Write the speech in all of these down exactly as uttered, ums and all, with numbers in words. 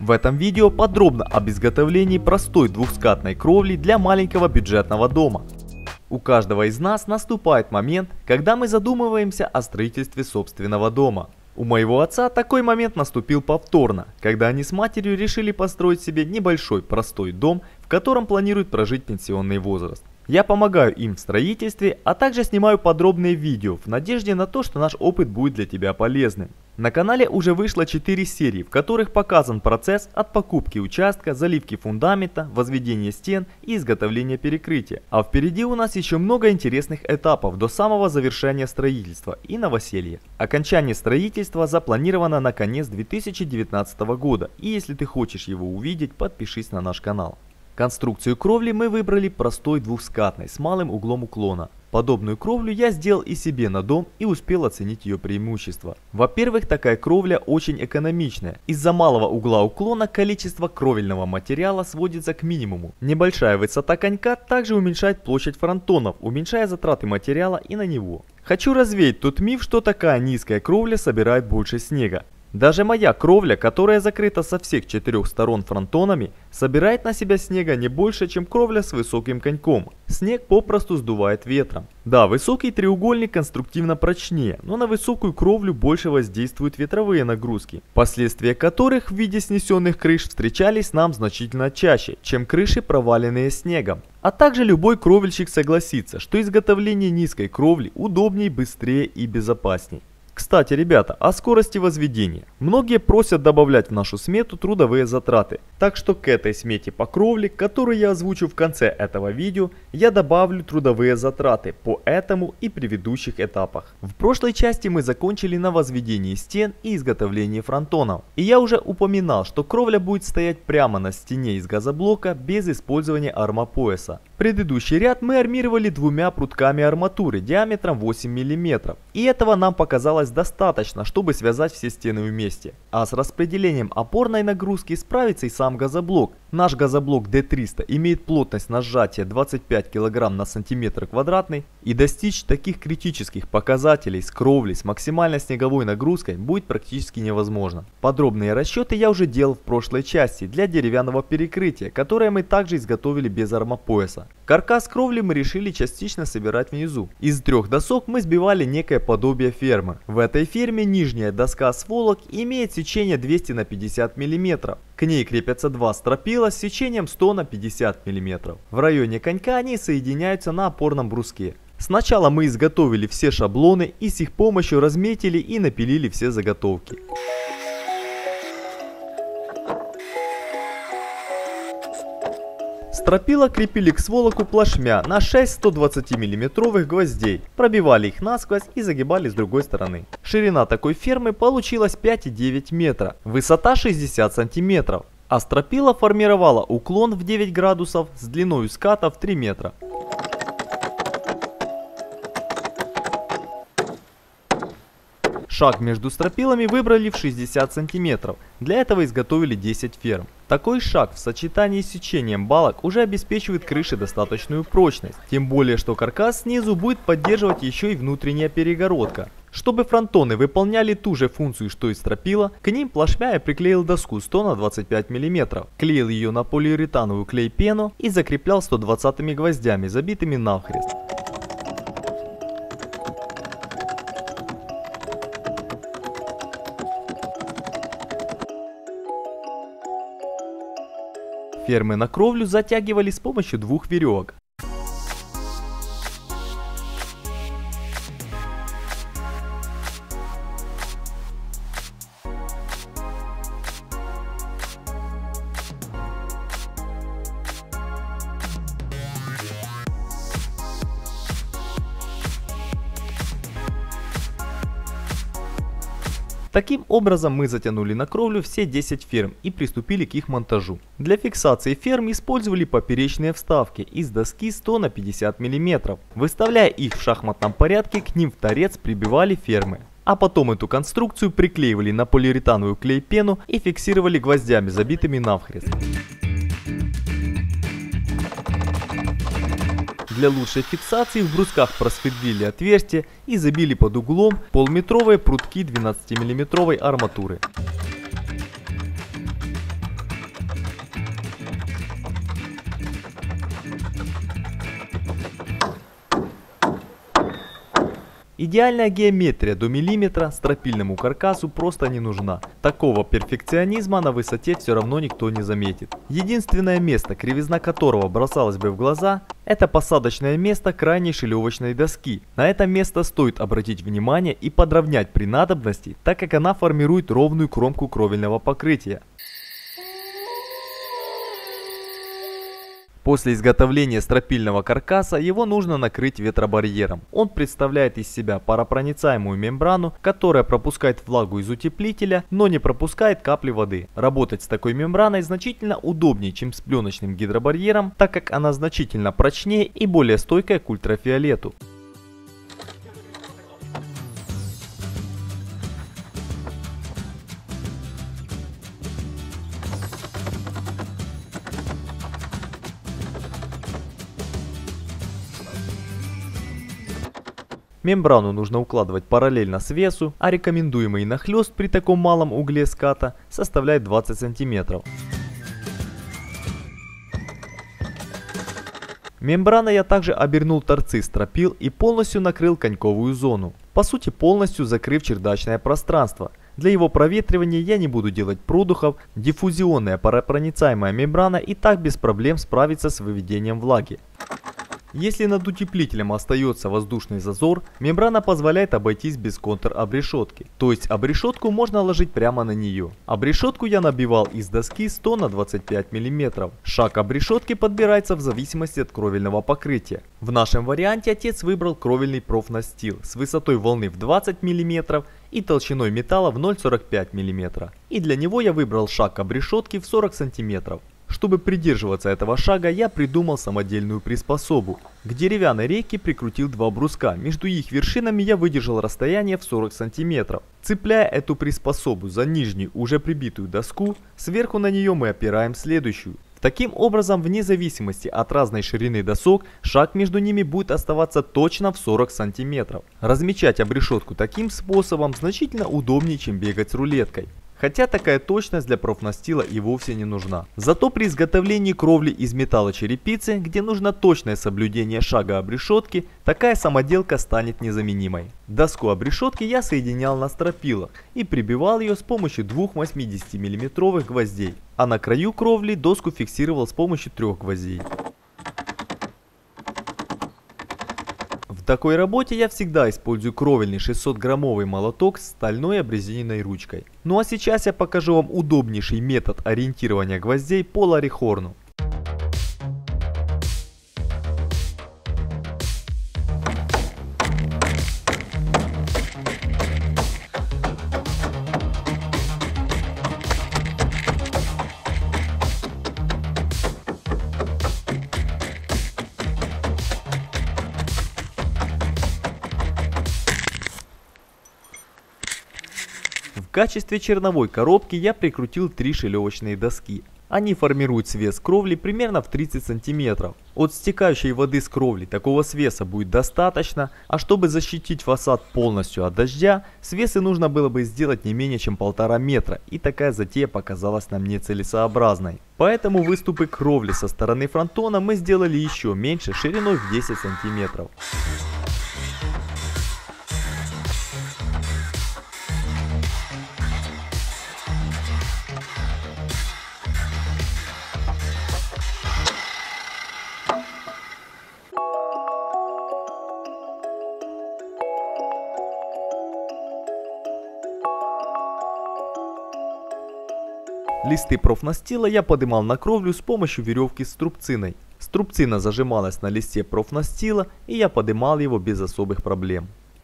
В этом видео подробно об изготовлении простой двухскатной кровли для маленького бюджетного дома. У каждого из нас наступает момент, когда мы задумываемся о строительстве собственного дома. У моего отца такой момент наступил повторно, когда они с матерью решили построить себе небольшой простой дом, в котором планируют прожить пенсионный возраст. Я помогаю им в строительстве, а также снимаю подробные видео в надежде на то, что наш опыт будет для тебя полезным. На канале уже вышло четыре серии, в которых показан процесс от покупки участка, заливки фундамента, возведения стен и изготовления перекрытия. А впереди у нас еще много интересных этапов до самого завершения строительства и новоселья. Окончание строительства запланировано на конец две тысячи девятнадцатого года, и если ты хочешь его увидеть, подпишись на наш канал. Конструкцию кровли мы выбрали простой двухскатной с малым углом уклона. Подобную кровлю я сделал и себе на дом и успел оценить ее преимущества. Во-первых, такая кровля очень экономичная. Из-за малого угла уклона количество кровельного материала сводится к минимуму. Небольшая высота конька также уменьшает площадь фронтонов, уменьшая затраты материала и на него. Хочу развеять тот миф, что такая низкая кровля собирает больше снега. Даже моя кровля, которая закрыта со всех четырех сторон фронтонами, собирает на себя снега не больше, чем кровля с высоким коньком. Снег попросту сдувает ветром. Да, высокий треугольник конструктивно прочнее, но на высокую кровлю больше воздействуют ветровые нагрузки, последствия которых в виде снесенных крыш встречались нам значительно чаще, чем крыши, проваленные снегом. А также любой кровельщик согласится, что изготовление низкой кровли удобнее, быстрее и безопасней. Кстати, ребята, о скорости возведения. Многие просят добавлять в нашу смету трудовые затраты. Так что к этой смете по кровле, которую я озвучу в конце этого видео, я добавлю трудовые затраты по этому и предыдущих этапах. В прошлой части мы закончили на возведении стен и изготовлении фронтонов. И я уже упоминал, что кровля будет стоять прямо на стене из газоблока без использования армопояса. Предыдущий ряд мы армировали двумя прутками арматуры диаметром восемь миллиметров. И этого нам показалось достаточно, чтобы связать все стены вместе. А с распределением опорной нагрузки справится и сам газоблок. Наш газоблок дэ триста имеет плотность на сжатие двадцать пять килограмм на сантиметр квадратный, и достичь таких критических показателей с кровлей с максимальной снеговой нагрузкой будет практически невозможно. Подробные расчеты я уже делал в прошлой части для деревянного перекрытия, которое мы также изготовили без армопояса. Каркас кровли мы решили частично собирать внизу. Из трех досок мы сбивали некое подобие фермы. В этой ферме нижняя доска сволок имеет сечение двести на пятьдесят миллиметров. К ней крепятся два стропила с сечением сто на пятьдесят миллиметров. В районе конька они соединяются на опорном бруске. Сначала мы изготовили все шаблоны и с их помощью разметили и напилили все заготовки. Стропила крепили к сволоку плашмя на шесть сто двадцатимиллиметровых гвоздей, пробивали их насквозь и загибали с другой стороны. Ширина такой фермы получилась пять и девять метра, высота шестьдесят сантиметров, а стропила формировала уклон в девять градусов с длиной ската в три метра. Шаг между стропилами выбрали в шестьдесят сантиметров, для этого изготовили десять ферм. Такой шаг в сочетании с сечением балок уже обеспечивает крыше достаточную прочность, тем более что каркас снизу будет поддерживать еще и внутренняя перегородка. Чтобы фронтоны выполняли ту же функцию, что и стропила, к ним плашмя я приклеил доску сто на двадцать пять миллиметров, клеил ее на полиуретановую клей-пену и закреплял сто двадцатыми гвоздями, забитыми навхрест. Фермы на кровлю затягивали с помощью двух веревок. Таким образом мы затянули на кровлю все десять ферм и приступили к их монтажу. Для фиксации ферм использовали поперечные вставки из доски сто на пятьдесят миллиметров. Выставляя их в шахматном порядке, к ним в торец прибивали фермы. А потом эту конструкцию приклеивали на полиуретановую клей-пену и фиксировали гвоздями, забитыми навхрест. Для лучшей фиксации в брусках просверлили отверстия и забили под углом полметровые прутки двенадцатимиллиметровой арматуры. Идеальная геометрия до миллиметра стропильному каркасу просто не нужна. Такого перфекционизма на высоте все равно никто не заметит. Единственное место, кривизна которого бросалась бы в глаза, это посадочное место крайней шилевочной доски. На это место стоит обратить внимание и подровнять при надобности, так как она формирует ровную кромку кровельного покрытия. После изготовления стропильного каркаса его нужно накрыть ветробарьером. Он представляет из себя паропроницаемую мембрану, которая пропускает влагу из утеплителя, но не пропускает капли воды. Работать с такой мембраной значительно удобнее, чем с пленочным гидробарьером, так как она значительно прочнее и более стойкая к ультрафиолету. Мембрану нужно укладывать параллельно свесу, а рекомендуемый нахлест при таком малом угле ската составляет двадцать сантиметров. Мембраной я также обернул торцы стропил и полностью накрыл коньковую зону, по сути полностью закрыв чердачное пространство. Для его проветривания я не буду делать продухов, диффузионная паропроницаемая мембрана и так без проблем справится с выведением влаги. Если над утеплителем остается воздушный зазор, мембрана позволяет обойтись без контр-обрешетки. То есть обрешетку можно ложить прямо на нее. Обрешетку я набивал из доски сто на двадцать пять миллиметров. Шаг обрешетки подбирается в зависимости от кровельного покрытия. В нашем варианте отец выбрал кровельный профнастил с высотой волны в двадцать миллиметров и толщиной металла в ноль целых сорок пять сотых миллиметра. И для него я выбрал шаг обрешетки в сорок сантиметров. Чтобы придерживаться этого шага, я придумал самодельную приспособу. К деревянной рейке прикрутил два бруска, между их вершинами я выдержал расстояние в сорок сантиметров. Цепляя эту приспособу за нижнюю уже прибитую доску, сверху на нее мы опираем следующую. Таким образом, вне зависимости от разной ширины досок, шаг между ними будет оставаться точно в сорок сантиметров. Размечать обрешетку таким способом значительно удобнее, чем бегать с рулеткой. Хотя такая точность для профнастила и вовсе не нужна. Зато при изготовлении кровли из металлочерепицы, где нужно точное соблюдение шага обрешетки, такая самоделка станет незаменимой. Доску обрешетки я соединял на стропилах и прибивал ее с помощью двух восьмидесятимиллиметровых гвоздей, а на краю кровли доску фиксировал с помощью трех гвоздей. В такой работе я всегда использую кровельный шестисотграммовый молоток с стальной обрезиненной ручкой. Ну а сейчас я покажу вам удобнейший метод ориентирования гвоздей по Ларихорну. В качестве черновой коробки я прикрутил три шилевочные доски. Они формируют свес кровли примерно в тридцать сантиметров. От стекающей воды с кровли такого свеса будет достаточно, а чтобы защитить фасад полностью от дождя, свесы нужно было бы сделать не менее чем полтора метра, и такая затея показалась нам нецелесообразной. Поэтому выступы кровли со стороны фронтона мы сделали еще меньше, шириной в десять сантиметров. Листы профнастила я поднимал на кровлю с помощью веревки с струбциной. Струбцина зажималась на листе профнастила, и я поднимал его без особых проблем.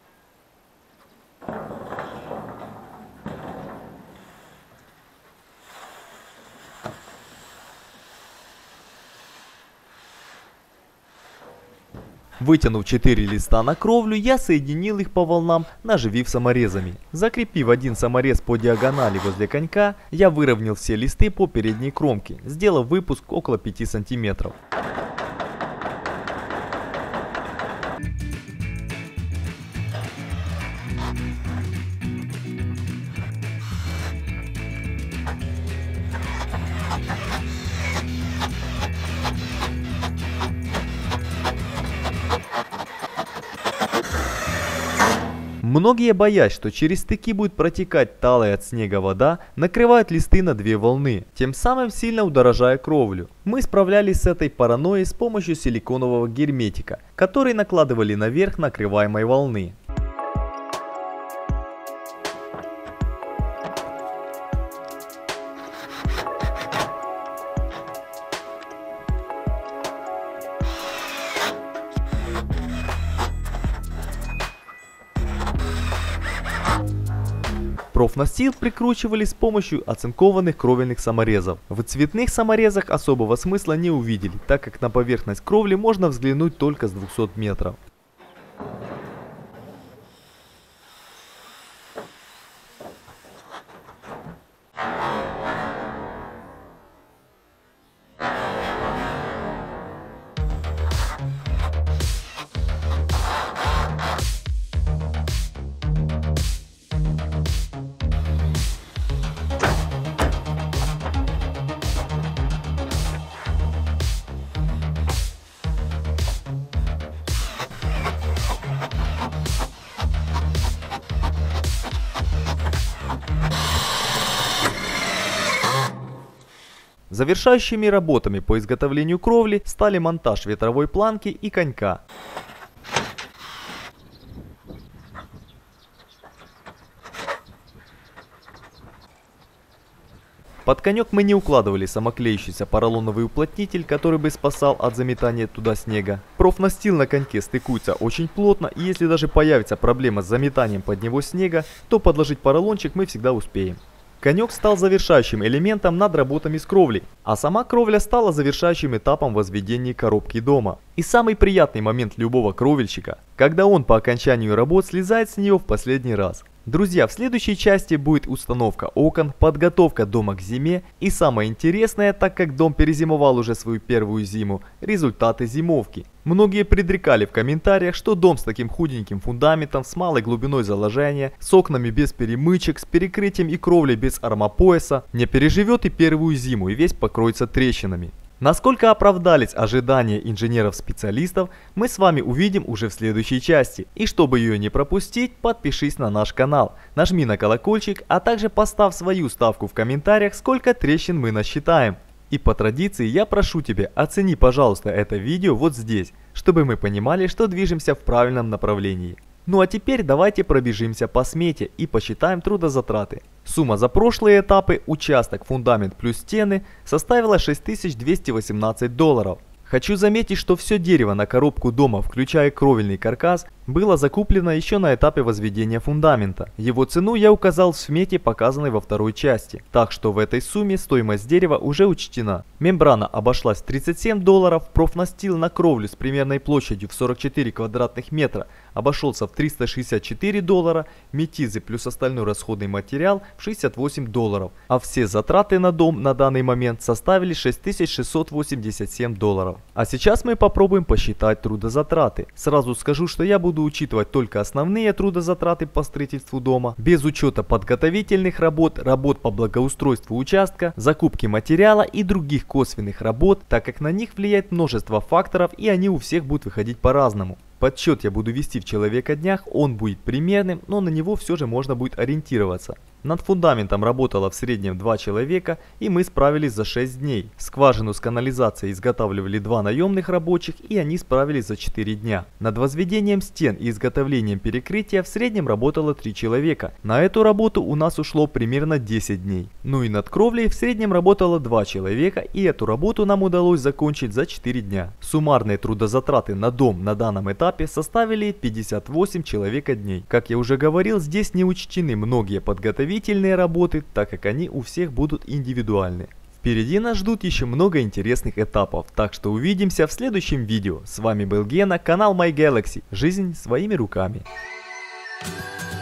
Вытянув четыре листа на кровлю, я соединил их по волнам, наживив саморезами. Закрепив один саморез по диагонали возле конька, я выровнял все листы по передней кромке, сделав выпуск около пяти сантиметров. Многие, боясь, что через стыки будет протекать талая от снега вода, накрывают листы на две волны, тем самым сильно удорожая кровлю. Мы справлялись с этой паранойей с помощью силиконового герметика, который накладывали наверх накрываемой волны. Профнастил прикручивали с помощью оцинкованных кровельных саморезов. В цветных саморезах особого смысла не увидели, так как на поверхность кровли можно взглянуть только с двухсот метров. Завершающими работами по изготовлению кровли стали монтаж ветровой планки и конька. Под конек мы не укладывали самоклеющийся поролоновый уплотнитель, который бы спасал от заметания туда снега. Профнастил на коньке стыкуется очень плотно, и если даже появится проблема с заметанием под него снега, то подложить поролончик мы всегда успеем. Конек стал завершающим элементом над работами с кровлей, а сама кровля стала завершающим этапом возведения коробки дома. И самый приятный момент любого кровельщика, когда он по окончанию работ слезает с нее в последний раз. Друзья, в следующей части будет установка окон, подготовка дома к зиме и самое интересное, так как дом перезимовал уже свою первую зиму, результаты зимовки. Многие предрекали в комментариях, что дом с таким худеньким фундаментом, с малой глубиной заложения, с окнами без перемычек, с перекрытием и кровлей без армопояса, не переживет и первую зиму и весь покроется трещинами. Насколько оправдались ожидания инженеров-специалистов, мы с вами увидим уже в следующей части. И чтобы ее не пропустить, подпишись на наш канал, нажми на колокольчик, а также поставь свою ставку в комментариях, сколько трещин мы насчитаем. И по традиции я прошу тебя, оцени, пожалуйста, это видео вот здесь, чтобы мы понимали, что движемся в правильном направлении. Ну а теперь давайте пробежимся по смете и посчитаем трудозатраты. Сумма за прошлые этапы, участок, фундамент плюс стены, составила шесть тысяч двести восемнадцать долларов. Хочу заметить, что все дерево на коробку дома, включая кровельный каркас, было закуплено еще на этапе возведения фундамента. Его цену я указал в смете, показанной во второй части. Так что в этой сумме стоимость дерева уже учтена. Мембрана обошлась в тридцать семь долларов, профнастил на кровлю с примерной площадью в сорок четыре квадратных метра обошелся в триста шестьдесят четыре доллара, метизы плюс остальной расходный материал в шестьдесят восемь долларов. А все затраты на дом на данный момент составили шесть тысяч шестьсот восемьдесят семь долларов. А сейчас мы попробуем посчитать трудозатраты. Сразу скажу, что я буду учитывать только основные трудозатраты по строительству дома, без учета подготовительных работ, работ по благоустройству участка, закупки материала и других косвенных работ, так как на них влияет множество факторов и они у всех будут выходить по-разному. Подсчет я буду вести в человека-днях, он будет примерным, но на него все же можно будет ориентироваться. Над фундаментом работало в среднем два человека, и мы справились за шесть дней. Скважину с канализацией изготавливали два наемных рабочих, и они справились за четыре дня. Над возведением стен и изготовлением перекрытия в среднем работало три человека. На эту работу у нас ушло примерно десять дней. Ну и над кровлей в среднем работало два человека, и эту работу нам удалось закончить за четыре дня. Суммарные трудозатраты на дом на данном этапе составили пятьдесят восемь человека дней. Как я уже говорил, здесь не учтены многие подготовительные работы, так как они у всех будут индивидуальны. Впереди нас ждут еще много интересных этапов, так что увидимся в следующем видео. С вами был Гена, канал My Galaxy. Жизнь своими руками.